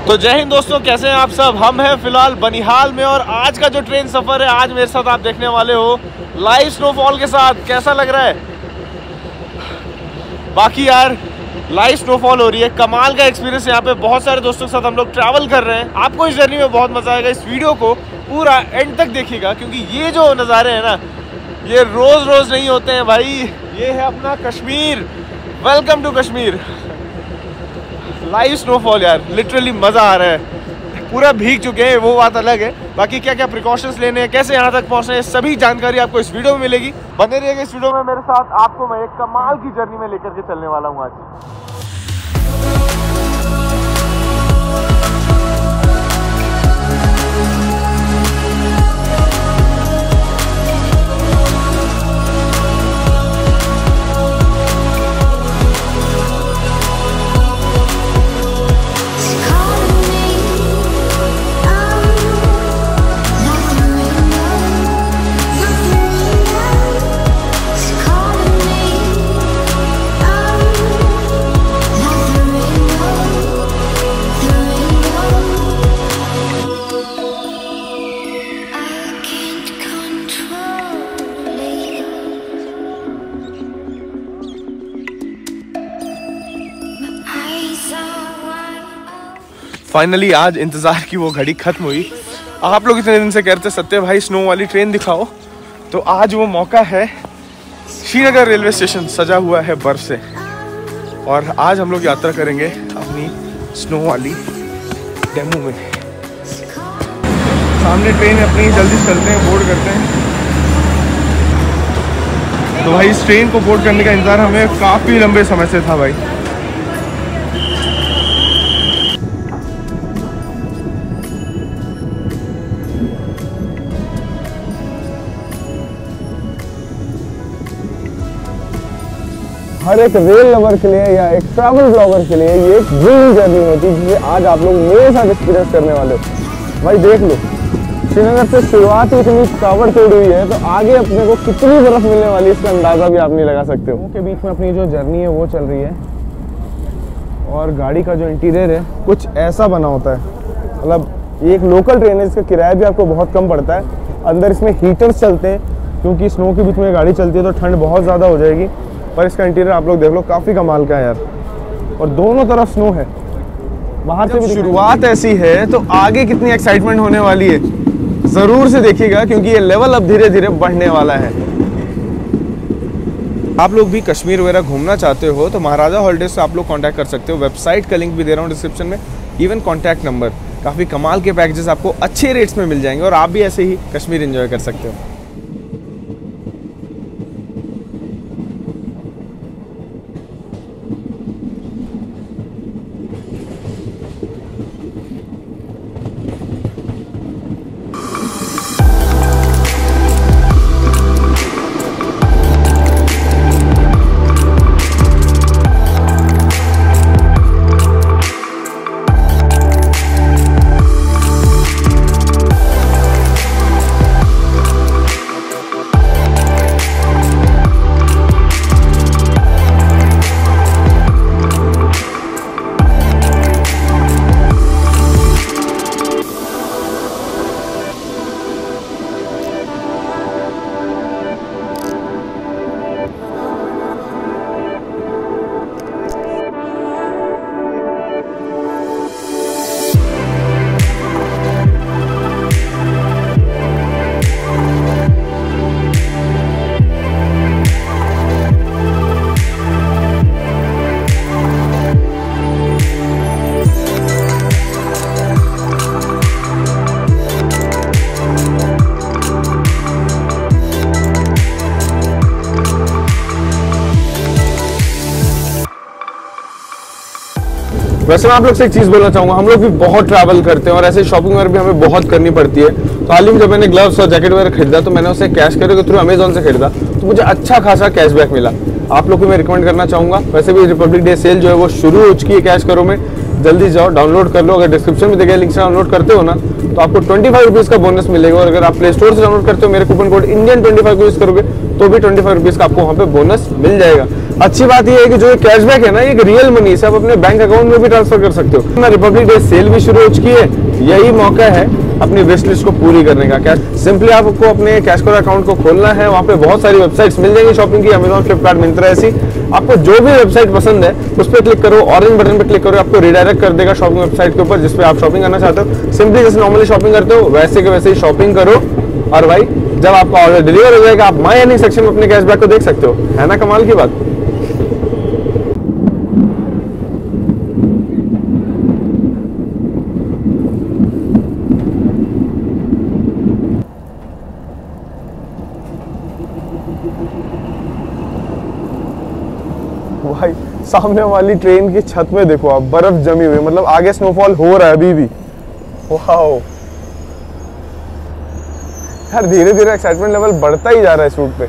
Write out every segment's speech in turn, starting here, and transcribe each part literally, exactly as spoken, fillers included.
तो जय हिंद दोस्तों, कैसे हैं आप सब। हम हैं फिलहाल बनिहाल में और आज का जो ट्रेन सफ़र है, आज मेरे साथ आप देखने वाले हो लाइव स्नोफॉल के साथ। कैसा लग रहा है? बाकी यार लाइव स्नोफॉल हो रही है, कमाल का एक्सपीरियंस। यहाँ पे बहुत सारे दोस्तों के साथ हम लोग ट्रैवल कर रहे हैं। आपको इस जर्नी में बहुत मज़ा आएगा। इस वीडियो को पूरा एंड तक देखिएगा क्योंकि ये जो नज़ारे हैं ना, ये रोज़ रोज़ नहीं होते हैं भाई। ये है अपना Kashmir. Welcome to Kashmir. Live snowfall यार, लिटरली मज़ा आ रहा है। पूरा भीग चुके हैं, वो बात अलग है। बाकी क्या क्या प्रिकॉशंस लेने हैं, कैसे यहाँ तक पहुँचना है, सभी जानकारी आपको इस वीडियो में मिलेगी। बने रहिएगा इस वीडियो में मेरे साथ। आपको मैं एक कमाल की जर्नी में लेकर के चलने वाला हूँ आज। फाइनली आज इंतज़ार की वो घड़ी खत्म हुई। आप लोग इतने दिन से कहते सत्य भाई स्नो वाली ट्रेन दिखाओ, तो आज वो मौका है। श्रीनगर रेलवे स्टेशन सजा हुआ है बर्फ से और आज हम लोग यात्रा करेंगे अपनी स्नो वाली डेमो में। सामने ट्रेन अपनी, जल्दी चलते हैं, बोर्ड करते हैं। तो भाई इस ट्रेन को बोर्ड करने का इंतज़ार हमें काफ़ी लंबे समय से था भाई। हर एक रेल लवर के लिए या एक ट्रैवल ब्लॉगर के लिए ये एक ड्रीम जर्नी होती है जिसे आज आप लोग मेरे साथ एक्सपीरियंस करने वाले हो। भाई देख लो, श्रीनगर से शुरुआत ही इतनी कावड़ तोड़ हुई है, तो आगे अपने को कितनी बर्फ मिलने वाली है इसका अंदाजा भी आप नहीं लगा सकते हो। के बीच में अपनी जो जर्नी है वो चल रही है और गाड़ी का जो इंटीरियर है कुछ ऐसा बना होता है। मतलब ये एक लोकल ट्रेन है, इसका किराया भी आपको बहुत कम पड़ता है। अंदर इसमें हीटर्स चलते हैं क्योंकि स्नो के बीच में गाड़ी चलती है तो ठंड बहुत ज़्यादा हो जाएगी। पर इसका इंटीरियर आप लोग देख लो, काफ़ी कमाल का है यार। और दोनों तरफ स्नो है। बाहर से भी शुरुआत ऐसी है तो आगे कितनी एक्साइटमेंट होने वाली है ज़रूर से देखिएगा क्योंकि ये लेवल अब धीरे धीरे बढ़ने वाला है। आप लोग भी कश्मीर वगैरह घूमना चाहते हो तो महाराजा हॉलिडेज से आप लोग कांटेक्ट कर सकते हो। वेबसाइट का लिंक भी दे रहा हूँ डिस्क्रिप्शन में, इवन कॉन्टैक्ट नंबर। काफ़ी कमाल के पैकेजेस आपको अच्छे रेट्स में मिल जाएंगे और आप भी ऐसे ही कश्मीर एंजॉय कर सकते हो। वैसे मैं आप लोग से एक चीज़ बोलना चाहूँगा, हम लोग भी बहुत ट्रैवल करते हैं और ऐसे शॉपिंग वगैरह भी हमें बहुत करनी पड़ती है। तो हाल ही में जब मैंने ग्लव्स और जैकेट वगैरह खरीदा तो मैंने उसे कैश कैरो के थ्रू अमेजोन से खरीदा, तो मुझे अच्छा खासा कैशबैक मिला। आप लोग को मैं रिकमेंड करना चाहूँगा। वैसे भी रिपब्लिक डे सेल जो है वो शुरू हो चुकी है कैश कैरो में, जल्दी जाओ डाउनलोड कर लो। अगर डिस्क्रिप्शन में दिए लिंक से डाउनलोड करते हो ना तो आपको ट्वेंटी फाइव रुपीज़ का बोनस मिलेगा। और अगर आप प्ले स्टोर से डाउनलोड करते हो मेरे coupon code Indian twenty five use करोगे तो भी ट्वेंटी फाइव रुपीज़ का आपको वहाँ पे बोनस मिल जाएगा। अच्छी बात यह है कि जो कैशबैक है ना, ये रियल मनी से आप अपने बैंक अकाउंट में भी ट्रांसफर कर सकते हो। ना रिपब्लिक डे सेल भी शुरू हो चुकी है, यही मौका है अपनी विश लिस्ट को पूरी करने का। कैश सिंपली आपको अपने कैशकोर अकाउंट को खोलना है, वहाँ पे बहुत सारी वेबसाइट्स मिल जाएंगी शॉपिंग की, अमेजॉन, फ्लिपकार्ट, मिंत्रा, ऐसी आपको जो भी वेबसाइट पसंद है उस पर क्लिक करो, ऑरेंज बटन पर क्लिक करो, आपको रिडायरेक्ट कर देगा शॉपिंग वेबसाइट के ऊपर जिसपे आप शॉपिंग करना चाहते हो। सिंपली जैसे नॉर्मली शॉपिंग करते हो वैसे के वैसे ही शॉपिंग करो, और भाई जब आपका ऑर्डर डिलीवर हो जाएगा आप माई अर्निंग सेक्शन में अपने कैशबैक को देख सकते हो। है ना कमाल की बात। भाई सामने वाली ट्रेन की छत में देखो आप, बर्फ जमी हुई, मतलब आगे स्नोफॉल हो रहा है अभी भी। वाओ यार, धीरे धीरे एक्साइटमेंट लेवल बढ़ता ही जा रहा है इस रूट पे।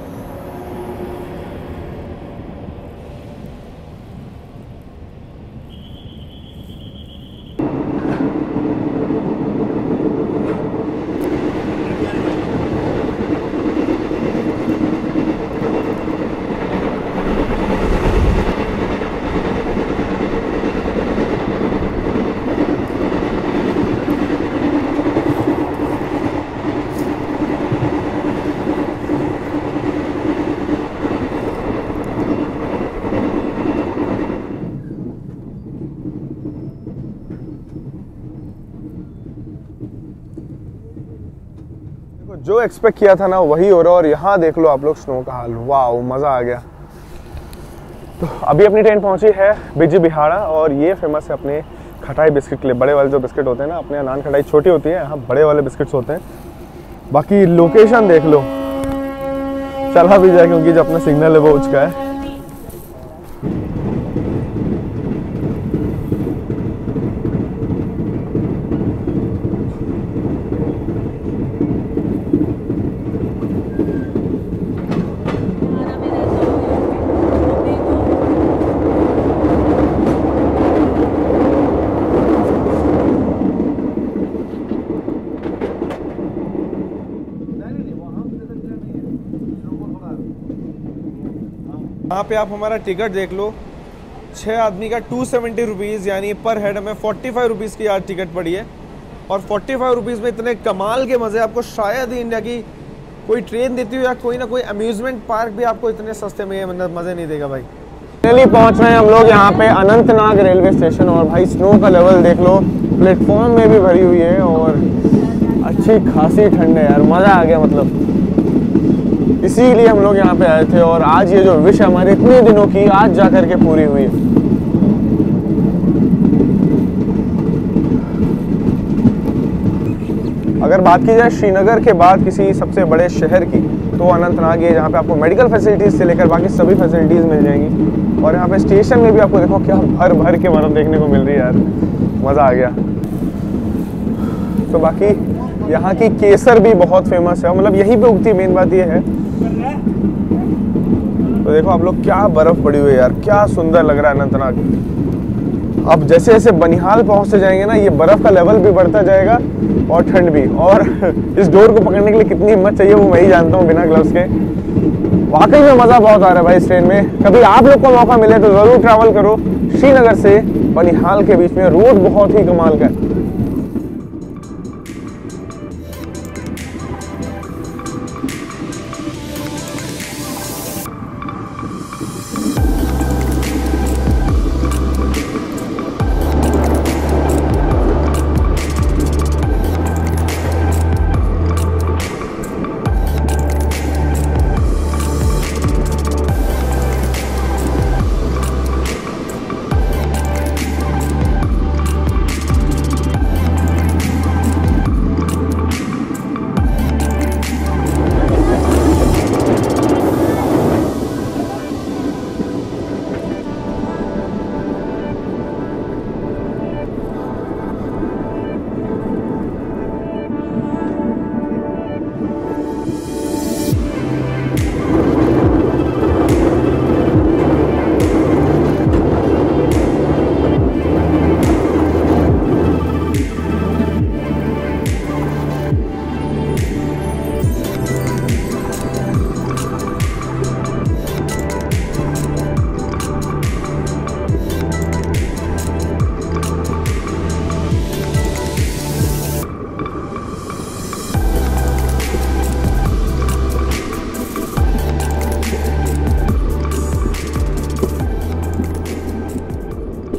जो एक्सपेक्ट किया था ना वही हो रहा है, और यहाँ देख लो आप लोग स्नो का हाल। वाह मजा आ गया। तो अभी अपनी ट्रेन पहुंची है बिजी बिहाड़ा, और ये फेमस है अपने खटाई बिस्किट के लिए। बड़े वाले जो बिस्किट होते हैं ना, अपने नान खटाई छोटी होती है, यहाँ बड़े वाले बिस्किट्स होते हैं। बाकी लोकेशन देख लो, चला भी जाए क्योंकि जो अपना सिग्नल है वो उच का है। यहाँ पे आप हमारा टिकट देख लो, छः आदमी का टू सेवेंटी रुपीज़, यानी पर हेड हमें फोर्टी फाइव रुपीज़ की आज टिकट पड़ी है। और फोर्टी फाइव रुपीज़ में इतने कमाल के मज़े आपको शायद ही इंडिया की कोई ट्रेन देती हो, या कोई ना कोई अम्यूज़मेंट पार्क भी आपको इतने सस्ते में मज़े नहीं देगा भाई। फाइनली पहुँच रहे हैं हम लोग यहाँ पे अनंतनाग रेलवे स्टेशन, और भाई स्नो का लेवल देख लो, प्लेटफॉर्म में भी भरी हुई है और अच्छी खासी ठंड है यार, मज़ा आ गया। मतलब इसीलिए हम लोग यहाँ पे आए थे, और आज ये जो विश हमारे इतने दिनों की आज जा करके पूरी हुई है। अगर बात की जाए श्रीनगर के बाद किसी सबसे बड़े शहर की, तो अनंतनाग है, जहाँ पे आपको मेडिकल फैसिलिटीज से लेकर बाकी सभी फैसिलिटीज मिल जाएंगी। और यहाँ पे स्टेशन में भी आपको देखो क्या भर भर के बर्फ देखने को मिल रही है यार, मज़ा आ गया। तो बाकी यहाँ की केसर भी बहुत फेमस है, मतलब यहीं पे उगती, मेन बात ये है। तो देखो आप लोग क्या बर्फ पड़ी हुई है यार, क्या सुंदर लग रहा है अनंतनाग। अब जैसे जैसे बनिहाल पहुंचते जाएंगे ना, ये बर्फ का लेवल भी बढ़ता जाएगा और ठंड भी। और इस डोर को पकड़ने के लिए कितनी हिम्मत चाहिए वो मैं ही जानता हूँ बिना ग्लव्स के। वाकई में मज़ा बहुत आ रहा है भाई इस ट्रेन में। कभी आप लोग को मौका मिले तो ज़रूर ट्रैवल करो श्रीनगर से बनिहाल के बीच में, रोड बहुत ही कमाल का है।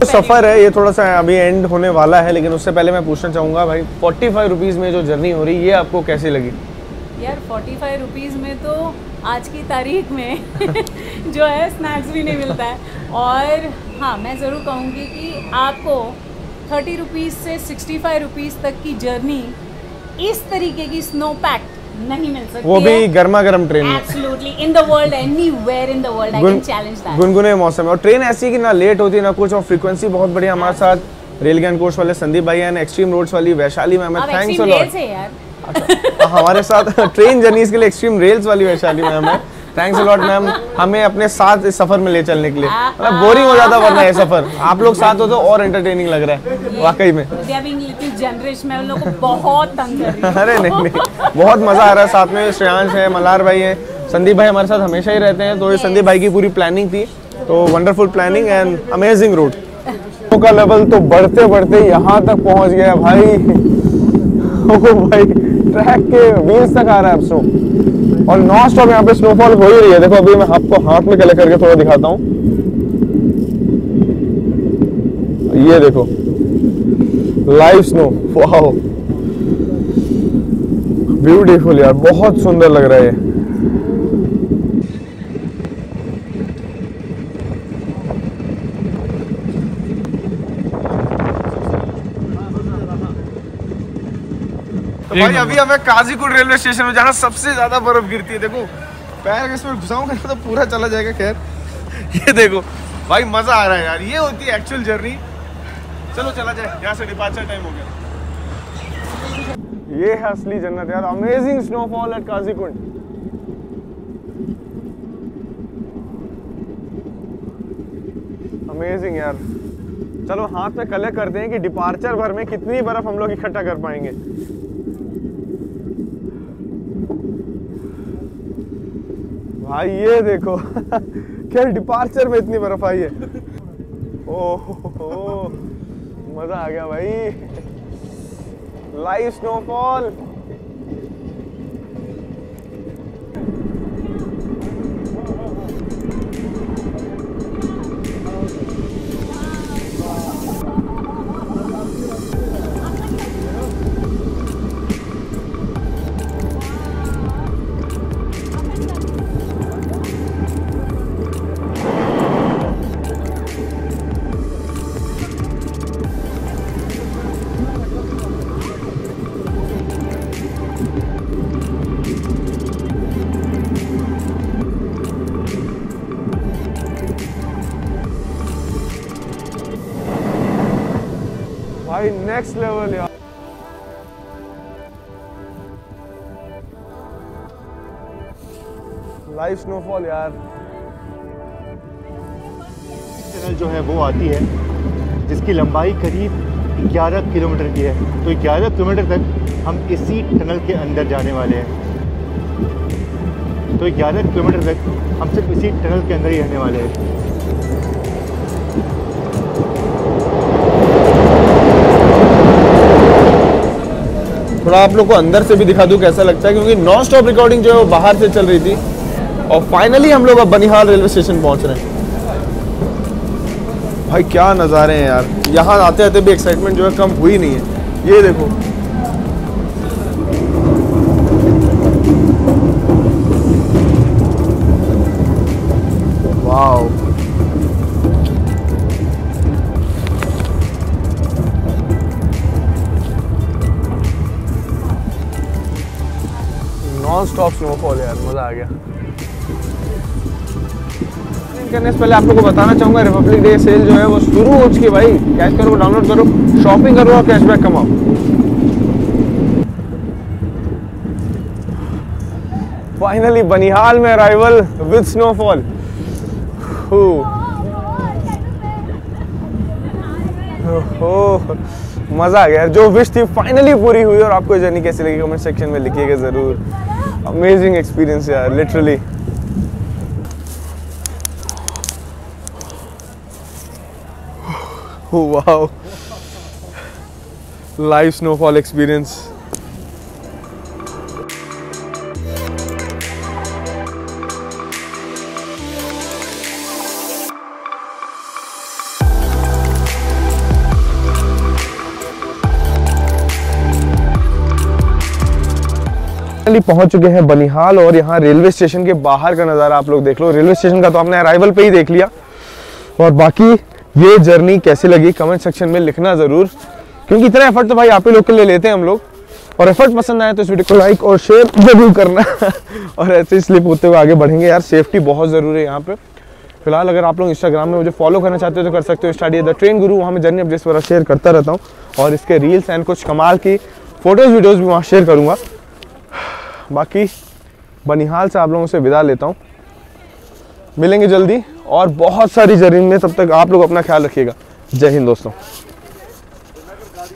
सफ़र है ये थोड़ा सा अभी एंड होने वाला है, लेकिन उससे पहले मैं पूछना चाहूँगा भाई फोर्टी फाइव रुपीज़ में जो जर्नी हो रही है ये आपको कैसी लगी? यार फोर्टी फाइव रुपीज़ में तो आज की तारीख में जो है स्नैक्स भी नहीं मिलता है। और हाँ, मैं ज़रूर कहूँगी कि आपको थर्टी रुपीज़ से सिक्सटी फाइव रुपीज़ तक की जर्नी इस तरीके की स्नो पैक्ड नहीं मिल सकती, वो भी गर्मा गर्म ट्रेन में। Absolutely, in the world, anywhere in the world, I can challenge that. गुनगुने मौसम है और ट्रेन ऐसी है कि ना लेट होती ना कुछ, और फ्रीक्वेंसी बहुत बढ़िया। हमारे साथ रेल ज्ञान कोर्स वाले संदीप भाई हैं, एक्सट्रीम रोड्स वाली वैशाली मैम है, थैंक्स अ लॉट। हमारे साथ ट्रेन जर्नीज के लिए एक्सट्रीम रेल्स वाली वैशाली मैम है, थैंक्स अ लॉट मैम, हमें अपने साथ इस सफर में ले चलने के लिए। मतलब बोरिंग हो जाता वरना ये सफर, आप लोग साथ हो तो और एंटरटेनिंग लग रहा है वाकई में। जनरेशन में उन लोगों को बहुत तंग कर रही है। अरे नहीं नहीं, बहुत मजा आ रहा है। साथ में श्रेयांश है, मल्हार भाई है, संदीप भाई हमारे साथ हमेशा ही रहते हैं, तो ये संदीप भाई की पूरी प्लानिंग थी, तो wonderful planning and amazing route. का लेवल तो बढ़ते बढ़ते यहाँ तक पहुँच गया भाई। ओ भाई, ट्रैक के व्हील्स तक आ रहा है अब स्नो, और नॉन स्टॉप यहाँ पे स्नोफॉल हो ही रही है। देखो अभी मैं आपको हाथ में कलेक्ट करके थोड़ा दिखाता हूँ, ये देखो लाइव स्नो, वाओ ब्यूटीफुल यार, बहुत सुंदर लग रहा है ये। तो भाई अभी हमें काजीकुंड रेलवे स्टेशन में जहाँ सबसे ज्यादा बर्फ गिरती है, देखो पैर इसमें घुसाऊंगा तो पूरा चला जाएगा। खैर ये देखो भाई, मजा आ रहा है यार, ये होती है एक्चुअल जर्नी। चलो चला जाए, यहाँ से डिपार्चर टाइम हो गया। ये है असली जन्नत यार, amazing snowfall at Qazigund. Amazing यार। चलो हाथ में कलेक्ट करते हैं कि डिपार्चर भर में कितनी बर्फ हम लोग इकट्ठा कर पाएंगे। भाई ये देखो क्या डिपार्चर में इतनी बर्फ आई है। ओह मजा आ गया भाई, लाइव स्नोफॉल। भाई नेक्स्ट लेवल यार। लाइव स्नोफॉल यार। टनल जो है वो आती है जिसकी लंबाई करीब ग्यारह किलोमीटर की है, तो ग्यारह किलोमीटर तक हम इसी टनल के अंदर जाने वाले हैं। तो ग्यारह किलोमीटर तक हम सिर्फ इसी टनल के अंदर ही रहने वाले हैं। थोड़ा आप लोग को अंदर से भी दिखा दूं कैसा लगता है, क्योंकि नॉन स्टॉप रिकॉर्डिंग जो है वो बाहर से चल रही थी, और फाइनली हम लोग अब बनिहाल रेलवे स्टेशन पहुंच रहे हैं। भाई क्या नज़ारे हैं यार, यहाँ आते आते भी एक्साइटमेंट जो है कम हुई नहीं है। ये देखो वाओ, नॉन स्टॉप स्नोफॉल यार, मजा आ गया। करने से पहले आप लोगों को बताना चाहूंगा, रिपब्लिक डे सेल जो है वो शुरू हो चुकी है भाई। कैश करो, डाउनलोड करो, शॉपिंग करो और कैशबैक कमाओ। फाइनली बनिहाल में अराइवल विद स्नोफॉल। ओह मजा आ गया, जो विश थी फाइनली पूरी हुई। और आपको जर्नी कैसी लगी कमेंट सेक्शन में लिखिएगा जरूर। अमेजिंग एक्सपीरियंस यार, literally. Wow, live snowfall experience. पहुंच चुके हैं बनिहाल और यहाँ रेलवे स्टेशन के बाहर का नज़ारा आप लोग देख लो। रेलवे स्टेशन का तो आपने अराइवल पे ही देख लिया, और बाकी ये जर्नी कैसी लगी कमेंट सेक्शन में लिखना ज़रूर, क्योंकि इतना एफर्ट तो भाई आप ही लोग के लिए लेते हैं हम लोग। और एफर्ट पसंद आए तो इस वीडियो को लाइक और शेयर जरूर करना और ऐसे ही स्लिप होते हुए आगे बढ़ेंगे यार। सेफ्टी बहुत ज़रूरी है यहाँ पे। फिलहाल अगर आप लोग इंस्टाग्राम में मुझे फॉलो करना चाहते हो तो कर सकते हो, स्टार्ट द ट्रेन गुरु, वहाँ मैं जर्नी अपडेट्स वगैरह शेयर करता रहता हूँ, और इसके रील्स एंड कुछ कमाल की फोटोज़ वीडियोज़ भी वहाँ शेयर करूँगा। बाकी बनिहाल से आप लोगों से विदा लेता हूँ, मिलेंगे जल्दी और बहुत सारी जर्नी में। तब तक आप लोग अपना ख्याल रखिएगा। जय हिंद दोस्तों।